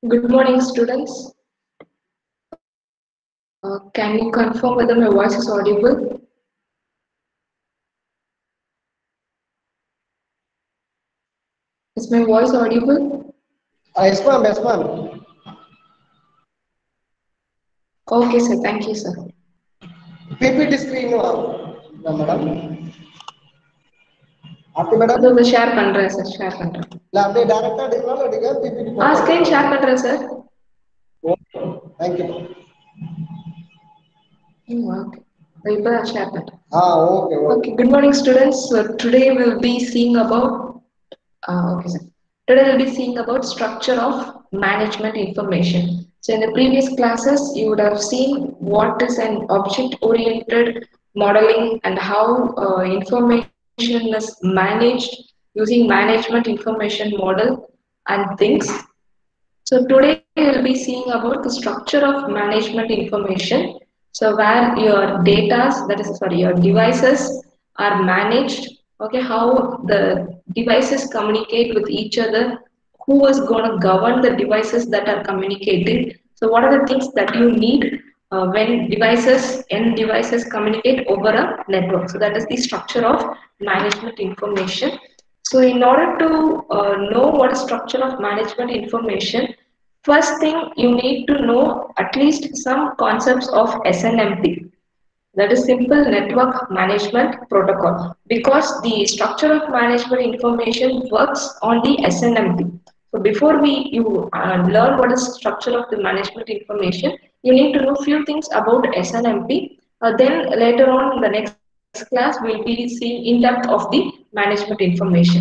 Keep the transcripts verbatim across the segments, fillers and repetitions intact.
Good morning, students. Uh, can you confirm whether my voice is audible? Is my voice audible? Uh, yes, ma'am. Yes, ma'am. Okay, sir. Thank you, sir. P P T screen, uh, madam. आपके madam तो मैं share कर रहा है sir, share कर रहा हूँ. ला आपने डायरेक्टर देखना लड़ेगा P P T हाँ, फोटो screen share कर रहा है sir. Thank you Okay. Paper share कर. हाँ okay okay Okay. Good morning, students. So today we'll be seeing about. Uh, okay, sir. Today we'll be seeing about structure of management information. So in the previous classes, you would have seen what is an object-oriented modeling and how uh, information is managed using management information model and things. So today we'll be seeing about the structure of management information. So where your data, that is sorry, your devices are managed. Okay, how the devices communicate with each other, who is going to govern the devices that are communicating. So what are the things that you need uh, when devices and devices communicate over a network. So that is the structure of management information. So in order to uh, know what is structure of management information, first thing you need to know at least some concepts of S N M P, that is simple network management protocol, because the structure of management information works on the S N M P. So before we you uh, learn what is structure of the management information, you need to know few things about S N M P. Uh, then later on in the next class we'll be seeing in depth of the management information.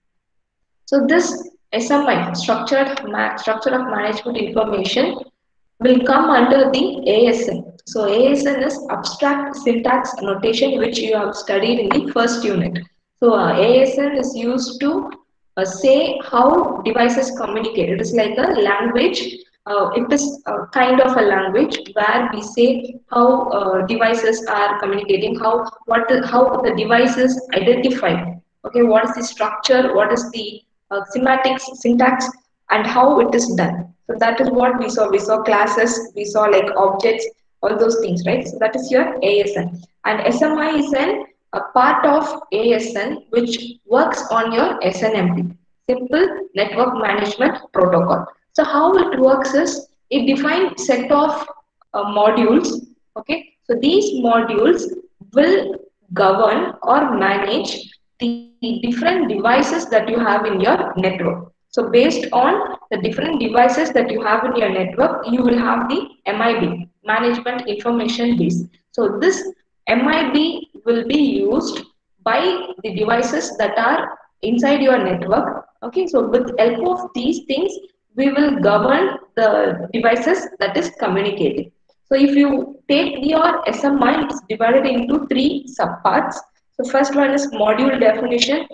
So this S M I, structured ma- structure of management information, will come under the A S N. So A S N is abstract syntax notation, which you have studied in the first unit. So uh, A S N is used to uh, say how devices communicate. It is like a language. Uh, it is a kind of a language where we say how uh, devices are communicating, how what the, how the device is identified. Okay, what is the structure? What is the uh, semantics, syntax, and how it is done. So that is what we saw. We saw classes, we saw like objects, all those things, right? So that is your A S N. And S M I is an, a part of A S N which works on your S N M P, Simple Network Management Protocol. So how it works is it defines set of uh, modules. Okay, so these modules will govern or manage the different devices that you have in your network. So based on the different devices that you have in your network, you will have the M I B, Management Information Base. So this M I B will be used by the devices that are inside your network. Okay, so with help of these things, we will govern the devices that is communicating. So if you take your S M I, it's divided into three subparts. So first one is module definition,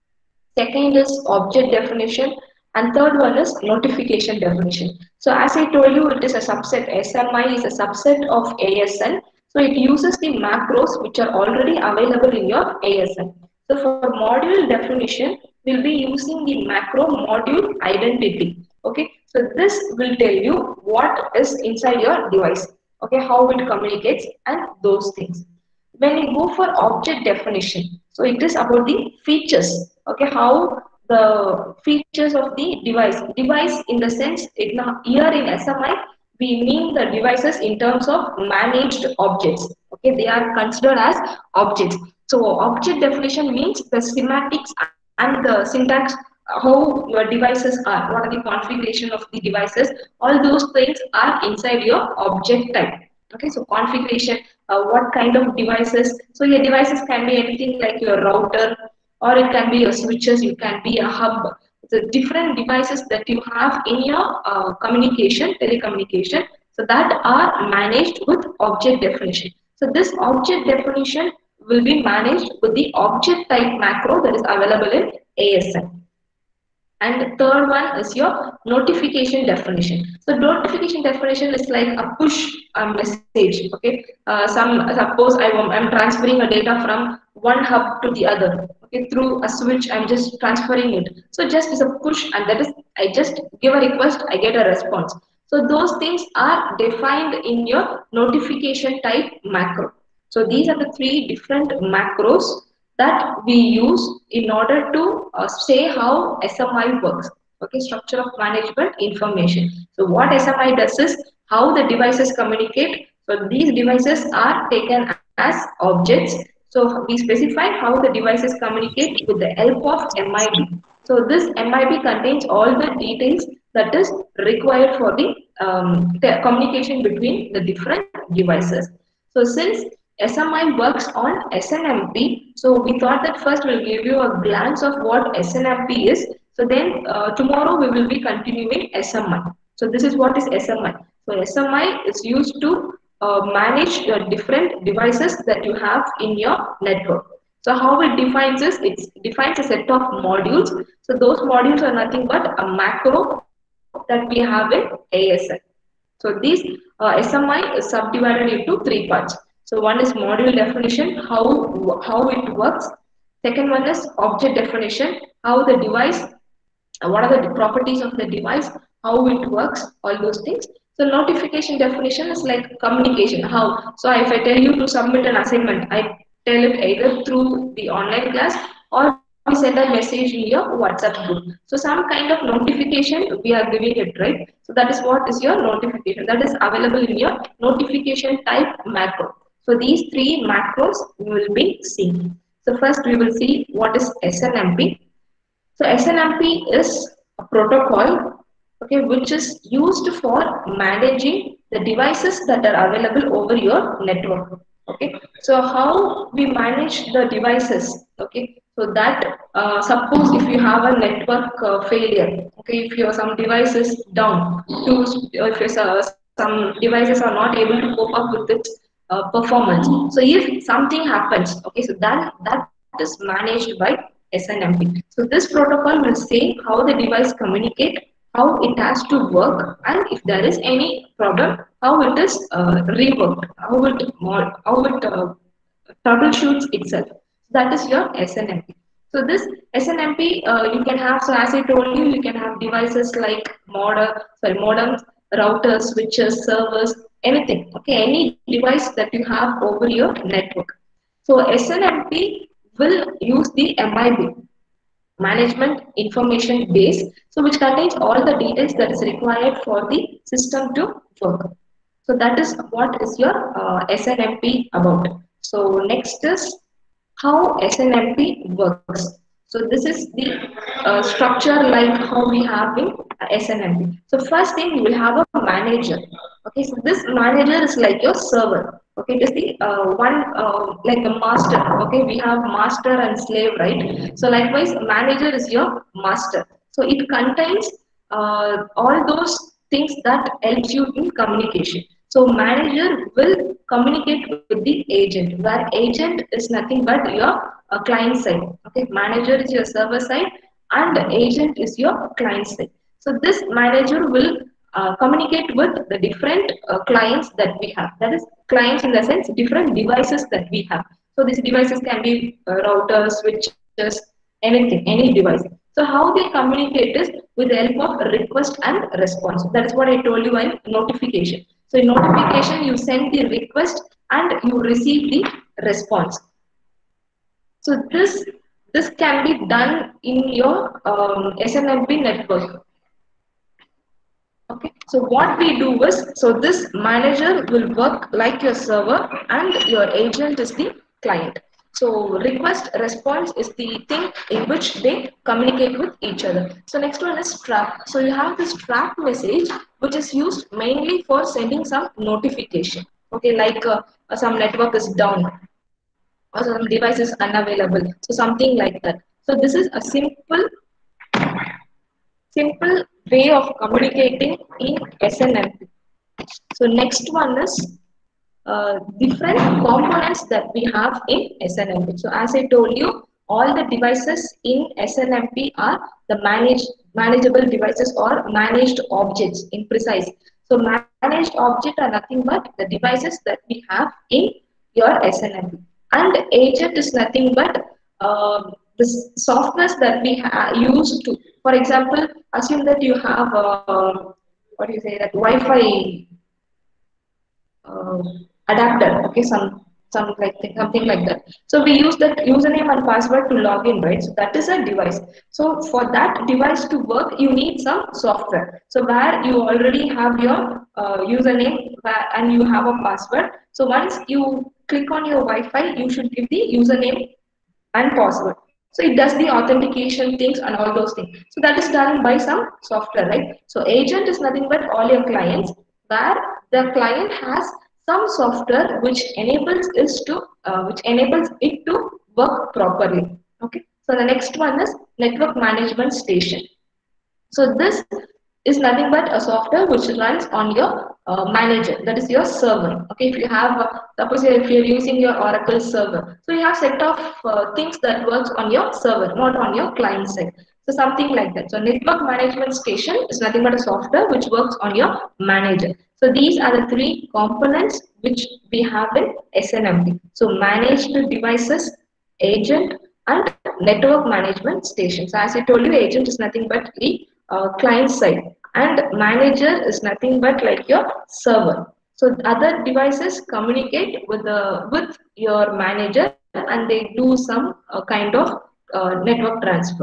second is object definition, and third one is notification definition. So as I told you, it is a subset. S M I is a subset of A S N. So it uses the macros which are already available in your A S N. So for module definition, we'll be using the macro module identity. Okay, so this will tell you what is inside your device. Okay, how it communicates and those things. When we go for object definition, so it is about the features. Okay, how the features of the device device in the sense it now here in S M I we mean the devices in terms of managed objects. Okay, they are considered as objects. So object definition means the semantics and the syntax, how your devices are, what are the configuration of the devices, all those things are inside your object type. Okay, so configuration, uh, what kind of devices. So your devices can be anything like your router, or it can be your switches, it can be a hub. The different devices that you have in your uh, communication, telecommunication, so that are managed with object definition. So this object definition will be managed with the object type macro that is available in A S N. And the third one is your notification definition. So notification definition is like a push. a message. Okay, uh, some suppose I am I'm transferring a data from one hub to the other. Okay, through a switch, I'm just transferring it. So just as a push, and that is I just give a request, I get a response. So those things are defined in your notification type macro. So these are the three different macros that we use in order to uh, say how S M I works. Okay, structure of management information. So what S M I does is how the devices communicate. So these devices are taken as objects. So we specify how the devices communicate with the help of M I B. So this M I B contains all the details that is required for the, um, the communication between the different devices. So since S M I works on S N M P, so we thought that first we'll give you a glance of what S N M P is. So then uh, tomorrow we will be continuing S M I. So this is what is S M I. So S M I is used to uh, manage your different devices that you have in your network. So how it defines is it defines a set of modules. So those modules are nothing but a macro that we have in A S N. So these uh, S M I is subdivided into three parts. So one is module definition, how how it works. Second one is object definition, how the device, uh, what are the properties of the device, how it works, all those things. So notification definition is like communication, how. So if I tell you to submit an assignment, I tell it either through the online class or we send a message in your WhatsApp group. So some kind of notification we are giving it, right? So that is what is your notification. That is available in your notification type macro. So these three macros we will be seeing. So first we will see what is S N M P. So S N M P is a protocol, okay, which is used for managing the devices that are available over your network. Okay, so how we manage the devices? Okay, so that uh, suppose if you have a network uh, failure, okay, if your some device is down, to if your, uh, some devices are not able to cope up with its uh, performance. So if something happens, okay, so that that is managed by S N M P. So this protocol will say how the device communicate, how it has to work, and if there is any problem, how it is uh, reworked, how it how it uh, troubleshoots itself. That is your S N M P. So this S N M P uh, you can have. So as I told you, you can have devices like modem, sorry, modems, routers, switches, servers, anything. Okay, any device that you have over your network. So S N M P will use the M I B, management information base, so which contains all the details that is required for the system to work. So that is what is your uh, S N M P about. So next is how S N M P works. So this is the uh, structure like how we have in S N M P. So first thing you will have a manager. Okay, so this manager is like your server. Okay, it is the uh, one uh, like a master. Okay, we have master and slave, right? So likewise, manager is your master. So it contains uh, all those things that helps you in communication. So manager will communicate with the agent, where agent is nothing but your uh, client side. Okay, manager is your server side, and agent is your client side. So this manager will uh, communicate with the different uh, clients that we have. That is clients in the sense different devices that we have. So these devices can be uh, routers, switches, anything, any device. So how they communicate is with the help of request and response. That is what I told you in notification. So in notification, you send the request and you receive the response. So this this can be done in your um, S N M P network. Okay, so what we do is, so this manager will work like your server and your agent is the client. So request response is the thing in which they communicate with each other. So next one is trap. So you have this trap message which is used mainly for sending some notification. Okay, like uh, some network is down or some device is unavailable. So something like that. So this is a simple simple way of communicating in S N M P. So next one is uh, different components that we have in S N M P. So as I told you, all the devices in S N M P are the managed manageable devices or managed objects in precise. So managed object are nothing but the devices that we have in your S N M P. And agent is nothing but uh, the softwares that we ha- use to, for example, assume that you have uh, what do you say that Wi-Fi uh, adapter, okay, some some like something like that. So we use that username and password to log in, right? So that is a device. So for that device to work, you need some software. So where you already have your uh, username where, and you have a password. So once you click on your Wi-Fi, you should give the username and password. So it does the authentication things and all those things. So that is done by some software, right? So agent is nothing but all your clients where the client has some software which enables is to uh, which enables it to work properly. Okay. So the next one is network management station. So this is nothing but a software which runs on your uh, manager, that is your server. Okay, if you have, uh, suppose if you're using your Oracle server, so you have set of uh, things that works on your server, not on your client side. So something like that. So network management station is nothing but a software which works on your manager. So these are the three components which we have in S N M P. So managed devices, agent, and network management station. So as I told you, agent is nothing but the uh, client side, and manager is nothing but like your server. So other devices communicate with the with your manager and they do some uh, kind of uh, network transfer.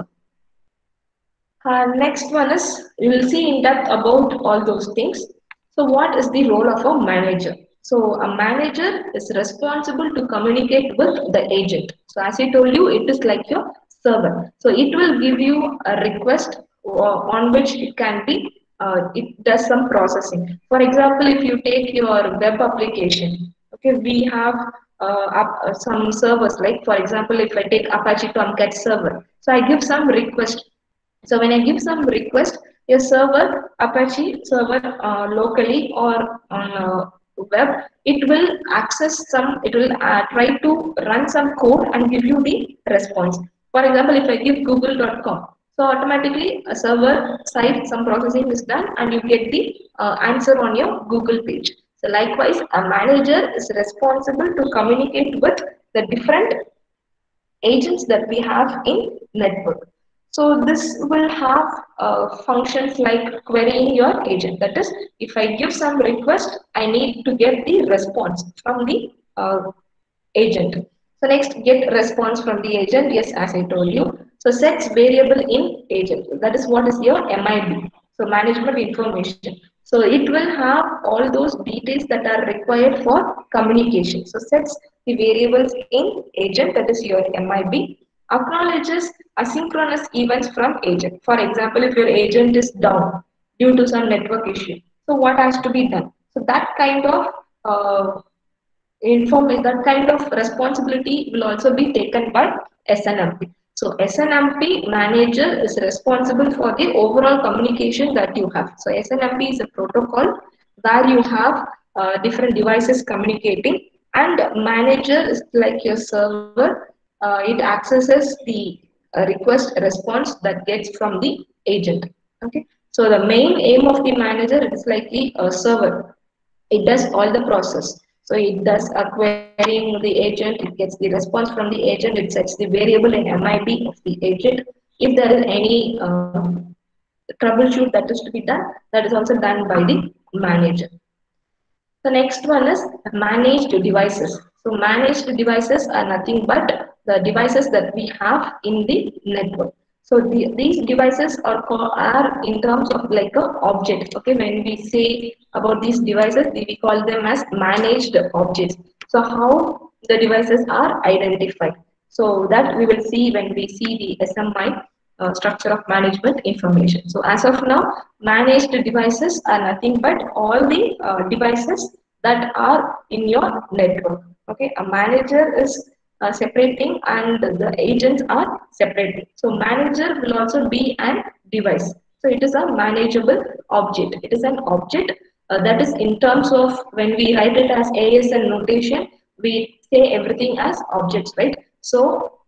Uh, next one is we will see in depth about all those things. So what is the role of a manager? So a manager is responsible to communicate with the agent. So as I told you, it is like your server. So it will give you a request uh, on which it can be, uh, it does some processing. For example, if you take your web application, okay, we have uh, up, uh, some servers like, for example, if I take Apache Tomcat server, so I give some request. So when I give some request, a server, Apache server uh, locally or on uh, web, it will access some, it will uh, try to run some code and give you the response. For example, if I give google dot com, so automatically a server side, some processing is done and you get the uh, answer on your Google page. So likewise, a manager is responsible to communicate with the different agents that we have in network. So this will have uh, functions like querying your agent. That is, if I give some request, I need to get the response from the uh, agent. So next, get response from the agent. Yes, as I told you. So sets variable in agent. That is what is your M I B. So management information. So it will have all those details that are required for communication. So sets the variables in agent. That is your M I B. Acknowledges asynchronous events from agent. For example, if your agent is down due to some network issue, so what has to be done? So that kind of uh, inform that kind of responsibility will also be taken by S N M P. So S N M P manager is responsible for the overall communication that you have. So S N M P is a protocol where you have uh, different devices communicating, and manager is like your server. Uh, it accesses the uh, request response that gets from the agent. Okay. So the main aim of the manager is like the uh, server, it does all the process. So it does a querying the agent, it gets the response from the agent, it sets the variable in M I B of the agent. If there is any uh, troubleshoot that is to be done, that is also done by the manager. The next one is managed devices. So managed devices are nothing but the devices that we have in the network. So the, these devices are, called, are in terms of like a object. Okay, when we say about these devices, we call them as managed objects. So how the devices are identified. So that we will see when we see the S M I uh, structure of management information. So as of now, managed devices are nothing but all the uh, devices that are in your network. Okay, a manager is a separate thing and the agents are separate. So manager will also be an device. So it is a manageable object. It is an object uh, that is in terms of when we write it as A S N notation, we say everything as objects, right? So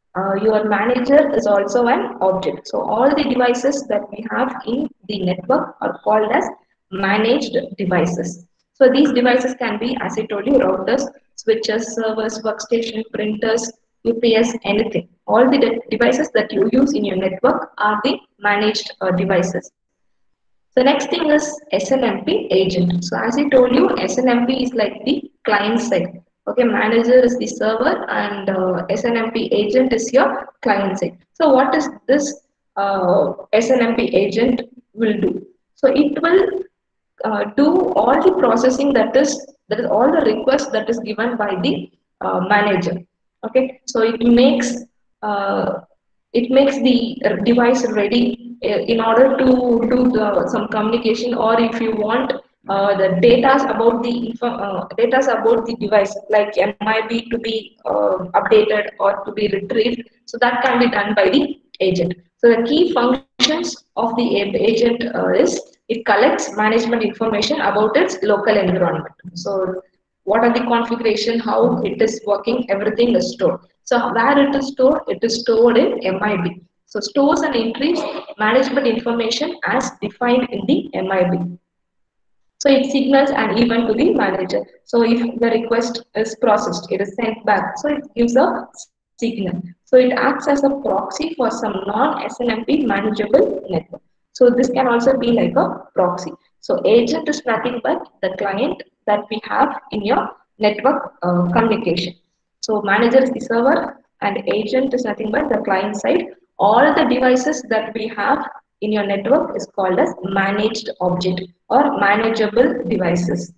uh, your manager is also an object. So all the devices that we have in the network are called as managed devices. So these devices can be, as I told you, routers, switches, servers, workstation, printers, U P S, anything. All the de devices that you use in your network are the managed uh, devices. So next thing is S N M P agent. So as I told you, S N M P is like the client side. Okay, manager is the server and uh, S N M P agent is your client side. So what is this uh, S N M P agent will do? So it will uh, do all the processing that is that is all the requests that is given by the uh, manager. Okay, so it makes uh, it makes the uh, device ready uh, in order to do the, some communication, or if you want uh, the data about the info- uh, data about the device like M I B to be uh, updated or to be retrieved, so that can be done by the agent. So the key functions of the a- agent uh, is it collects management information about its local environment. So what are the configuration, how it is working, everything is stored. So where it is stored, it is stored in M I B. So stores and entries management information as defined in the M I B. So it signals an event to the manager. So if the request is processed, it is sent back. So it gives a signal. So it acts as a proxy for some non-S N M P manageable network. So this can also be like a proxy. So agent is nothing but the client that we have in your network uh, communication. So manager is the server and agent is nothing but the client side. All the devices that we have in your network is called as managed object or manageable devices.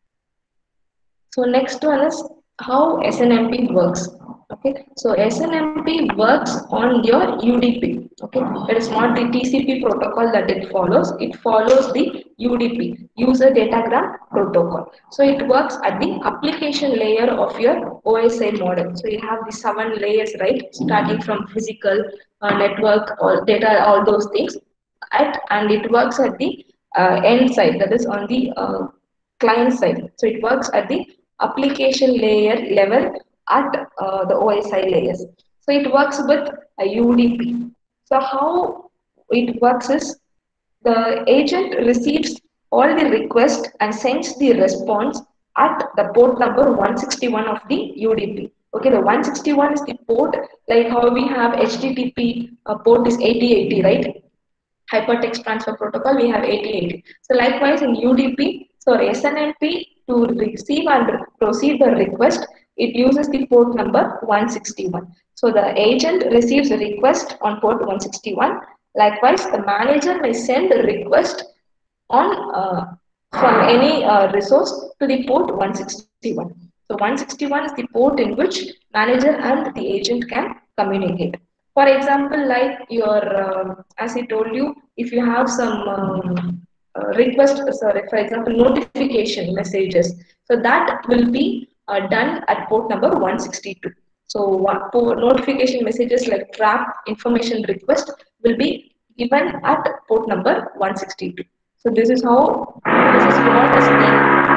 So next one is how S N M P works. Okay, so S N M P works on your U D P. Okay, it is not the T C P protocol that it follows. It follows the U D P, user datagram protocol. So it works at the application layer of your O S I model. So you have the seven layers, right? Starting from physical, uh, network, all data, all those things. At and it works at the uh, end side, that is on the uh, client side. So it works at the application layer level at uh, the O S I layers. So it works with a U D P. So how it works is the agent receives all the request and sends the response at the port number one sixty-one of the U D P. Okay, the one sixty-one is the port, like how we have H T T P uh, port is eighty eighty, right? Hypertext transfer protocol, we have eighty eighty. So likewise in U D P, so S N M P to receive and proceed the request, it uses the port number one sixty-one. So the agent receives a request on port one sixty-one. Likewise, the manager may send a request on uh, from any uh, resource to the port one sixty-one. So one sixty-one is the port in which manager and the agent can communicate. For example, like your, uh, as I told you, if you have some um, uh, request, sorry, for example, notification messages, so that will be uh, done at port number one sixty-two. So one, port notification messages like trap information request will be given at port number one sixty-two. So this is how, this is what is the,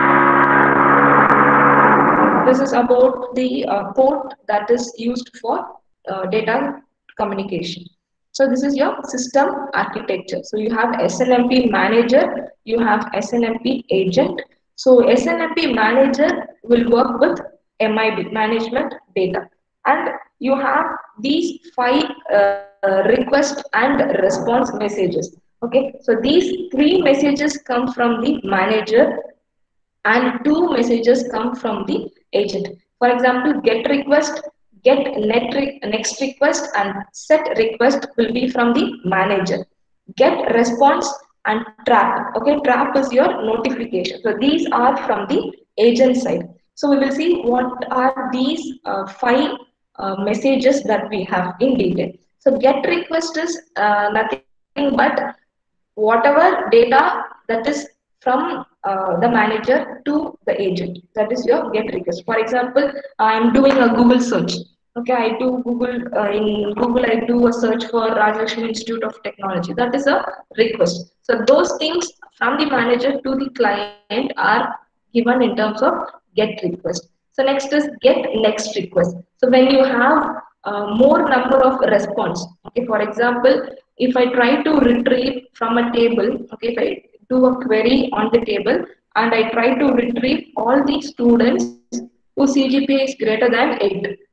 this is about the uh, port that is used for uh, data communication. So this is your system architecture. So you have S N M P manager, you have S N M P agent. So S N M P manager will work with M I B, management data. And you have these five uh, request and response messages. Okay, so these three messages come from the manager and two messages come from the agent. For example, get request, get net re next request and set request will be from the manager. Get response and trap. Okay, trap is your notification. So these are from the agent side. So we will see what are these uh, five uh, messages that we have in detail. So get request is uh, nothing but whatever data that is from uh, the manager to the agent, that is your get request. For example, I'm doing a Google search. Okay, I do Google, uh, in Google I do a search for Rajlakshmi Institute of Technology, that is a request. So those things from the manager to the client are given in terms of get request. So next is get next request. So when you have uh, more number of response. Okay, for example, if I try to retrieve from a table, okay, if I do a query on the table and I try to retrieve all the students whose C G P A is greater than eight,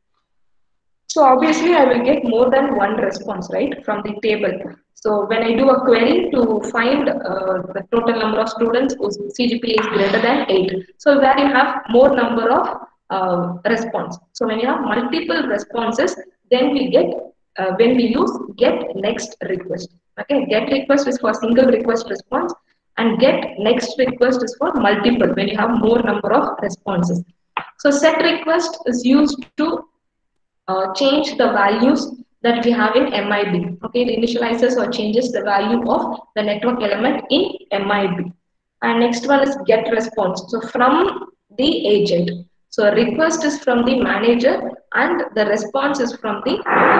so obviously I will get more than one response, right, from the table. So when I do a query to find uh, the total number of students whose C G P A is greater than eight, so where you have more number of uh, response. So when you have multiple responses, then we get uh, when we use get next request. Okay, get request is for single request response, and get next request is for multiple when you have more number of responses. So set request is used to uh, change the values that we have in M I B. Okay, it initializes or changes the value of the network element in M I B. And next one is get response. So from the agent. So request is from the manager and the response is from the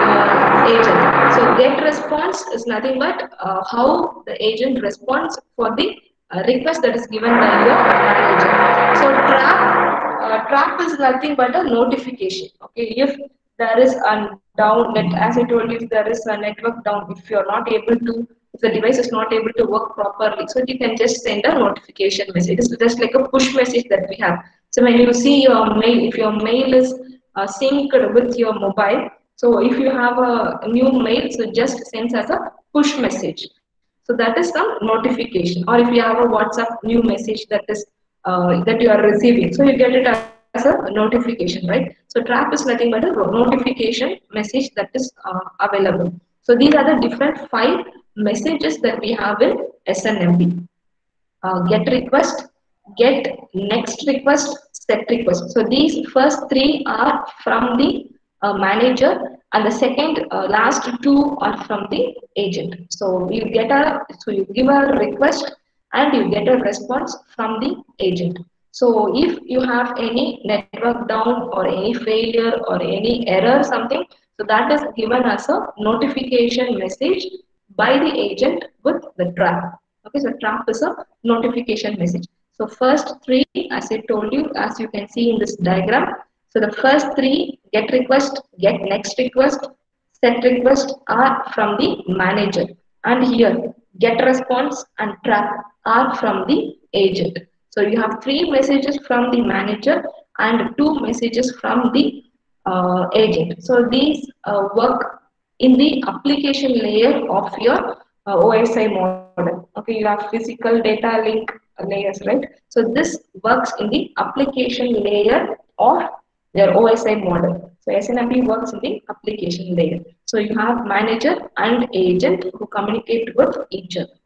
uh, agent. So get response is nothing but uh, how the agent responds for the uh, request that is given by your manager. So trap uh, trap is nothing but a notification. Okay, if there is a down net, as I told you, if there is a network down, if you are not able to, if the device is not able to work properly, so you can just send a notification message. It's just like a push message that we have. So when you see your mail, if your mail is uh, synced with your mobile, so if you have a new mail, so just sends as a push message. So that is some notification. Or if you have a WhatsApp new message that is uh, that you are receiving, so you get it as a notification, right? So trap is nothing but a notification message that is uh, available. So these are the different five messages that we have in S N M P. Uh, get request, get next request, set request. So these first three are from the uh, manager, and the second uh, last two are from the agent. So you get a so you give a request and you get a response from the agent. So if you have any network down or any failure or any error something, so that is given as a notification message by the agent with the trap. Okay, so trap is a notification message. So first three, as I told you, as you can see in this diagram. So the first three, get request, get next request, set request are from the manager. And here, get response and trap are from the agent. So you have three messages from the manager and two messages from the uh, agent. So these uh, work in the application layer of your uh, O S I model. Okay, you have physical data link layers, right? So this works in the application layer of your O S I model. So S N M P works in the application layer. So you have manager and agent who communicate with each other.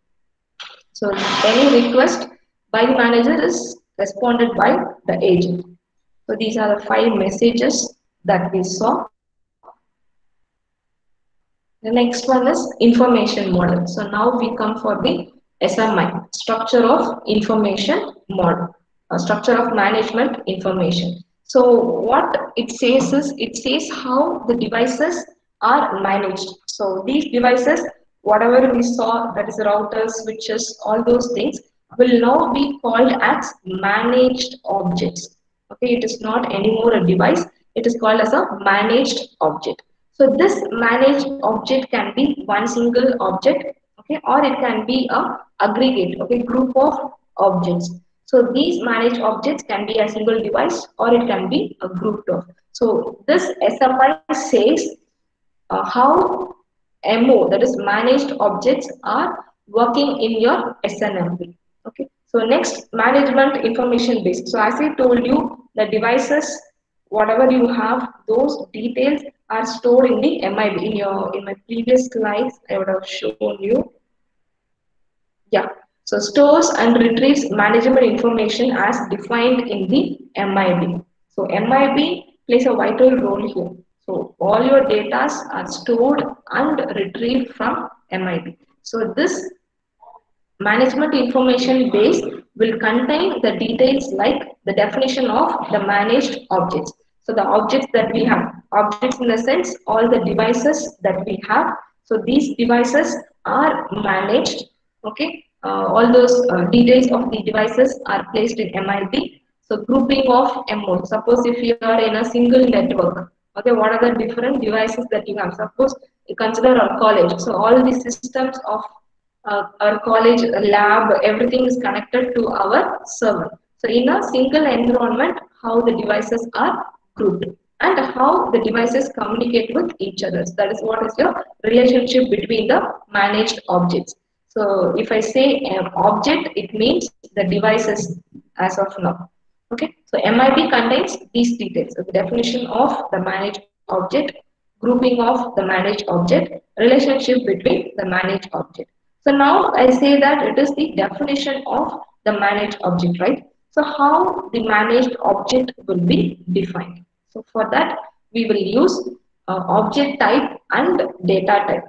So any request by the manager is responded by the agent. So these are the five messages that we saw. The next one is information model. So now we come for the S M I, structure of information model, a structure of management information. So what it says is, it says how the devices are managed. So these devices, whatever we saw, that is routers, switches, all those things, will now be called as managed objects. Okay, it is not anymore a device, it is called as a managed object. So this managed object can be one single object, okay, or it can be a aggregate, okay, group of objects. So these managed objects can be a single device or it can be a group of. So this S M I says uh, how M O, that is managed objects, are working in your S N M P. Okay. So next, management information base. So as I told you, the devices, whatever you have, those details are stored in the M I B. In your in my previous slides, I would have shown you. Yeah. So stores and retrieves management information as defined in the M I B. So M I B plays a vital role here. So all your data are stored and retrieved from M I B. So this management information base will contain the details like the definition of the managed objects. So the objects that we have, objects in the sense all the devices that we have. So these devices are managed. Okay, uh, all those uh, details of the devices are placed in M I B. So grouping of M O. Suppose if you are in a single network, Okay, what are the different devices that you have? Suppose you consider our college. So all the systems of uh, our college lab, everything is connected to our server. So in a single environment, how the devices are grouped and how the devices communicate with each other. So that is what is your relationship between the managed objects. So if I say an object, it means the devices as of now. Okay, so M I B contains these details. So the definition of the managed object, grouping of the managed object, relationship between the managed object. So now I say that it is the definition of the managed object, right? So how the managed object will be defined. So for that, we will use uh, object type and data type.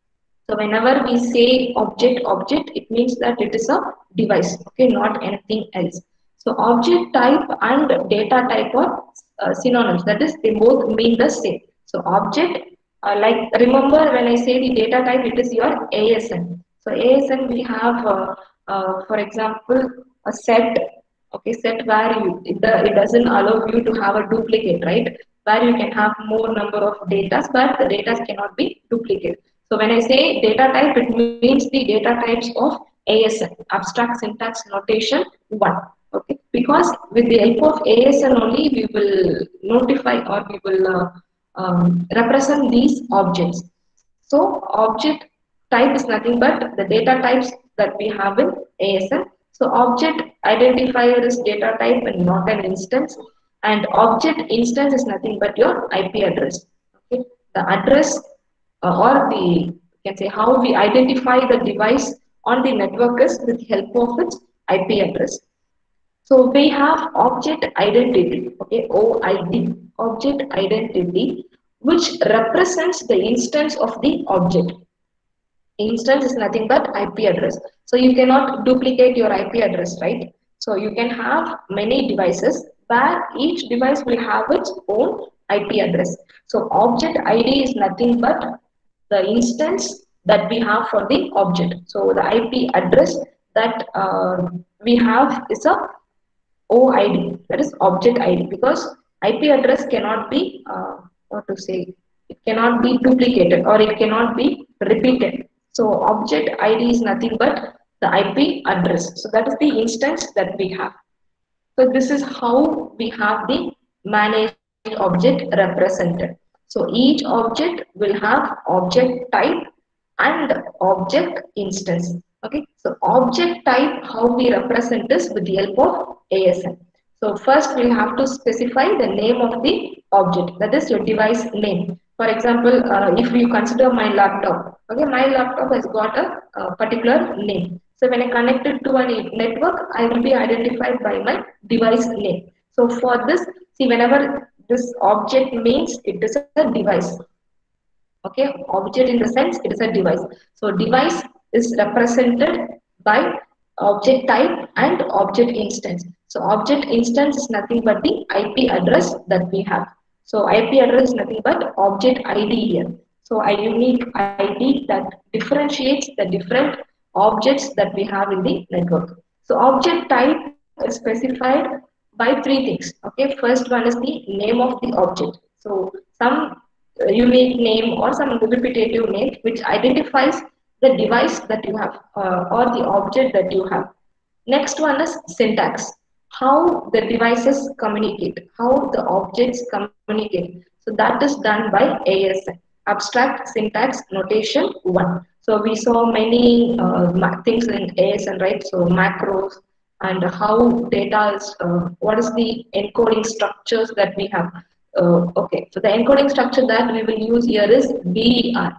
So whenever we say object, object, it means that it is a device, okay, not anything else. So object type and data type are uh, synonyms. That is, they both mean the same. So object, uh, like remember when I say the data type, it is your A S N. So A S N we have, uh, uh, for example, a set. Okay, set where you it, do- it doesn't allow you to have a duplicate, right? Where you can have more number of data, but the data cannot be duplicated. So when I say data type, it means the data types of A S N, abstract syntax notation one. Okay, because with the help of A S N only, we will notify or we will uh, um, represent these objects. So object type is nothing but the data types that we have in A S N. So object identifier is data type and not an instance. And object instance is nothing but your I P address. Okay, the address uh, or the you can say how we identify the device on the network is with the help of its I P address. So we have object identity, okay, O I D, object identity, which represents the instance of the object. Instance is nothing but I P address. So you cannot duplicate your I P address, right? So you can have many devices where each device will have its own I P address. So object I D is nothing but the instance that we have for the object. So the I P address that uh, we have is a O I D, that is object I D, because I P address cannot be, uh, what to say, it cannot be duplicated or it cannot be repeated. So object I D is nothing but the I P address. So that is the instance that we have. So this is how we have the managed object represented. So each object will have object type and object instance. Okay, so object type, how we represent this with the help of A S N. So first we'll have to specify the name of the object, that is your device name. For example, uh, if you consider my laptop, okay, my laptop has got a, a particular name. So when I connect it to a network, I will be identified by my device name. So for this, see whenever this object means it is a device. Okay, object in the sense it is a device. So device is represented by object type and object instance. So object instance is nothing but the I P address that we have. So I P address is nothing but object I D here. So a unique I D that differentiates the different objects that we have in the network. So object type is specified by three things. Okay, first one is the name of the object. So some uh, unique name or some repetitive name which identifies the device that you have uh, or the object that you have. Next one is syntax, how the devices communicate, how the objects communicate. So that is done by A S N, abstract syntax notation one. So we saw many uh, things in A S N, right? So macros and how data is, uh, what is the encoding structures that we have. Uh, okay, so the encoding structure that we will use here is B E R.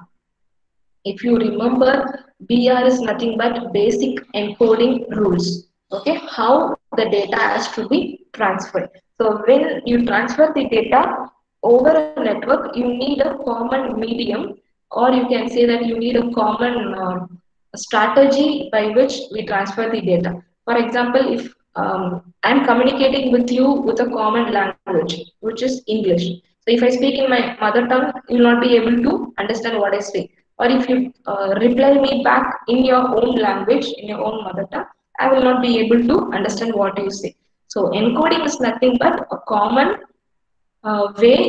If you remember, B R is nothing but basic encoding rules. Okay, how the data has to be transferred. So when you transfer the data over a network, you need a common medium, or you can say that you need a common uh, strategy by which we transfer the data. For example, if um, I'm communicating with you with a common language, which is English. So if I speak in my mother tongue, you will not be able to understand what I say. Or if you uh, reply me back in your own language, in your own mother tongue, I will not be able to understand what you say. So encoding is nothing but a common uh, way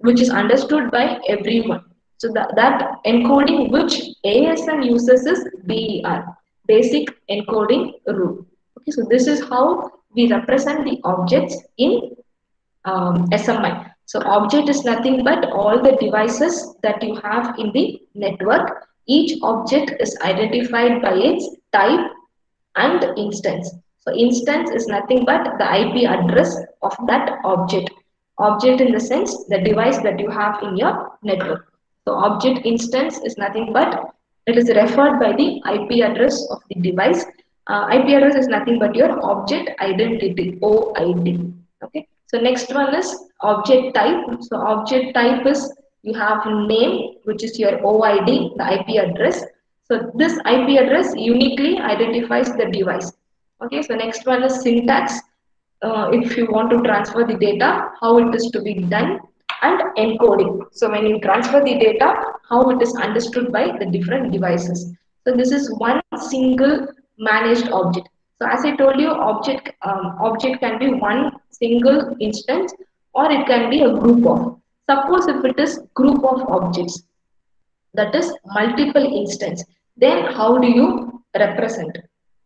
which is understood by everyone. So that, that encoding which A S N uses is B E R, basic encoding rule. Okay, so this is how we represent the objects in um, S M I. So object is nothing but all the devices that you have in the network. Each object is identified by its type and instance. So instance is nothing but the I P address of that object. Object in the sense the device that you have in your network. So object instance is nothing but it is referred by the I P address of the device. Uh, I P address is nothing but your object identity O I D. Okay. So next one is object type. So object type is you have name which is your O I D, the I P address. So this I P address uniquely identifies the device. Okay, so next one is syntax. Uh, if you want to transfer the data, how it is to be done, and encoding. So when you transfer the data, how it is understood by the different devices. So this is one single managed object. So as I told you, object um, object can be one single instance or it can be a group of. Suppose if it is group of objects, that is multiple instance, then how do you represent?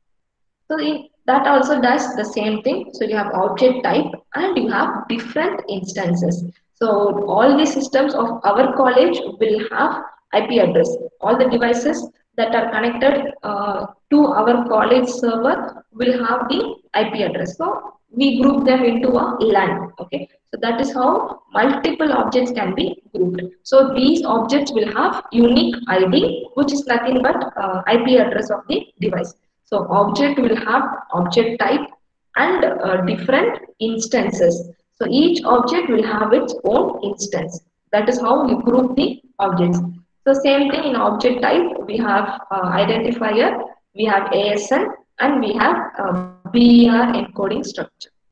So in, that also does the same thing. So you have object type and you have different instances. So all the systems of our college will have I P address. All the devices that are connected uh, to our college server will have the I P address. So we group them into a LAN. Okay. So that is how multiple objects can be grouped. So these objects will have unique I D, which is nothing but uh, I P address of the device. So object will have object type and uh, different instances. So each object will have its own instance. That is how you group the objects. So same thing in object type, we have uh, identifier, we have A S N, and we have uh, B E R encoding structure.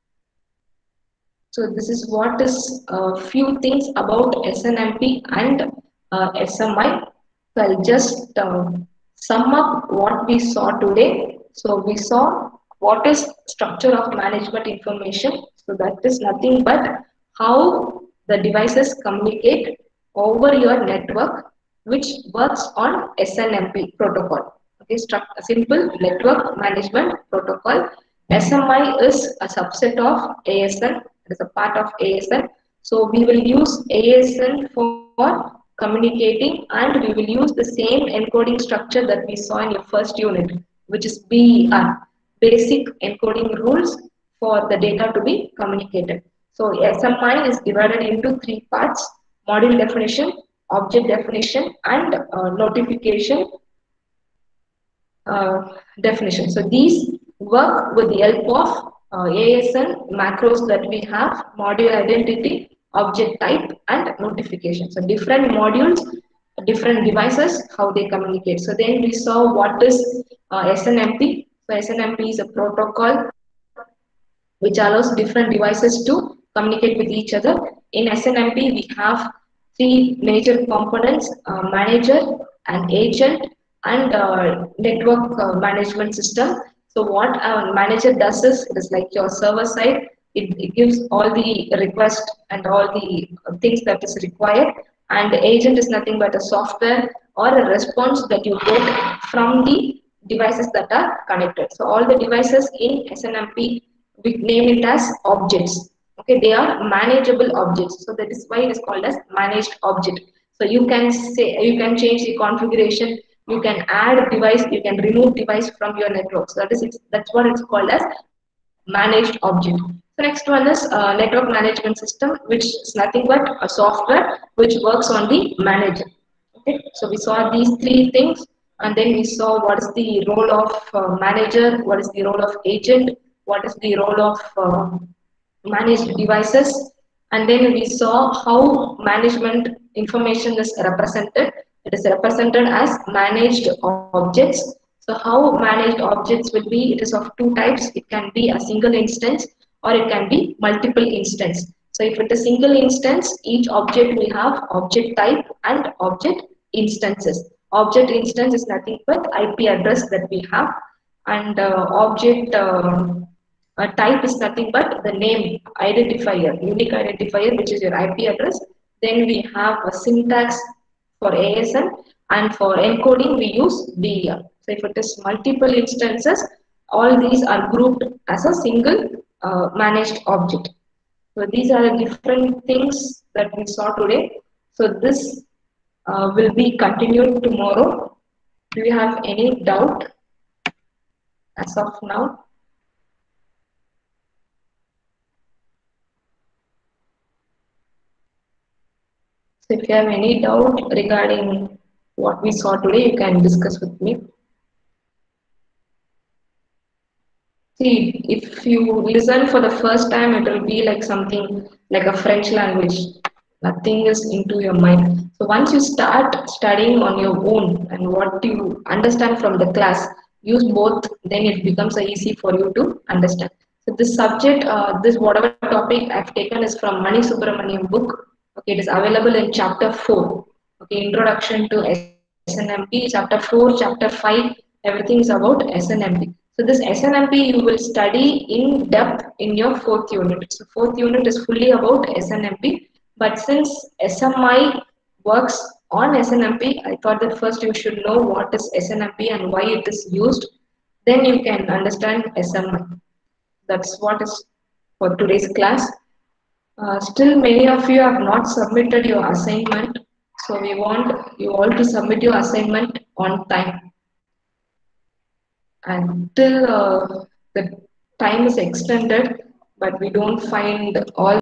So this is what is a uh, few things about S N M P and uh, S M I. So I'll just uh, sum up what we saw today. So we saw what is structure of management information. So that is nothing but how the devices communicate over your network, which works on S N M P protocol. Okay, a simple network management protocol. S M I is a subset of A S N. It is a part of A S N. So we will use A S N for communicating and we will use the same encoding structure that we saw in your first unit, which is B E R, basic encoding rules for the data to be communicated. So S M I is divided into three parts: module definition, object definition, and uh, notification uh, definition. So these work with the help of uh, A S N macros that we have: module identity, object type, and notification. So different modules, different devices, how they communicate. So then we saw what is uh, S N M P. So S N M P is a protocol which allows different devices to communicate with each other. In S N M P, we have three major components: uh, manager, an agent, and uh, network uh, management system. So what a manager does is, it is like your server side. It, it gives all the request and all the things that is required. And the agent is nothing but a software or a response that you get from the devices that are connected. So all the devices in S N M P, we name it as objects. Okay, they are manageable objects. So that is why it is called as managed object. So you can say, you can change the configuration, you can add device, you can remove device from your network. So that is it's, that's what it's called as managed object. So next one is uh, network management system, which is nothing but a software which works on the manager. Okay, so we saw these three things, and then we saw what is the role of uh, manager, what is the role of agent, what is the role of uh, managed devices, and then we saw how management information is represented. It is represented as managed objects. So how managed objects will be, it is of two types. It can be a single instance or it can be multiple instance. So if it is single instance, each object will have object type and object instances. Object instance is nothing but I P address that we have, and uh, object uh, a type is nothing but the name identifier, unique identifier, which is your I P address. Then we have a syntax for A S M, and for encoding we use D E R. So if it is multiple instances, all these are grouped as a single uh, managed object. So these are the different things that we saw today. So this uh, will be continued tomorrow. Do you have any doubt as of now? So if you have any doubt regarding what we saw today, you can discuss with me. See, if you listen for the first time, it will be like something like a French language. Nothing is into your mind. So once you start studying on your own and what you understand from the class, use both, then it becomes easy for you to understand. So this subject, uh, this whatever topic I've taken is from Mani Subramaniam book. Okay, it is available in chapter four. Okay, Introduction to S N M P, chapter four, chapter five, everything is about S N M P. So this S N M P you will study in depth in your fourth unit. So fourth unit is fully about S N M P. But since S M I works on S N M P, I thought that first you should know what is S N M P and why it is used. Then you can understand S M I. That's what is for today's class. Uh, still, many of you have not submitted your assignment. So we want you all to submit your assignment on time. Until uh, the time is extended, but we don't find all